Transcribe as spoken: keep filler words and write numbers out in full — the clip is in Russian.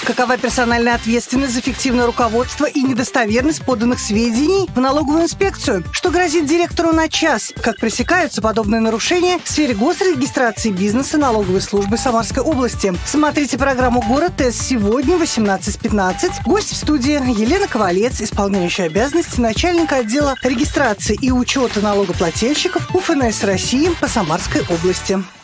Какова персональная ответственность за фиктивное руководство и недостоверность поданных сведений в налоговую инспекцию? Что грозит директору на час? Как пресекаются подобные нарушения в сфере госрегистрации бизнеса налоговой службы Самарской области? Смотрите программу «Город Тест» сегодня в восемнадцать пятнадцать. Гость в студии Елена Ковалец, исполняющая обязанности начальника отдела регистрации и учета налогоплательщиков УФНС России по Самарской области.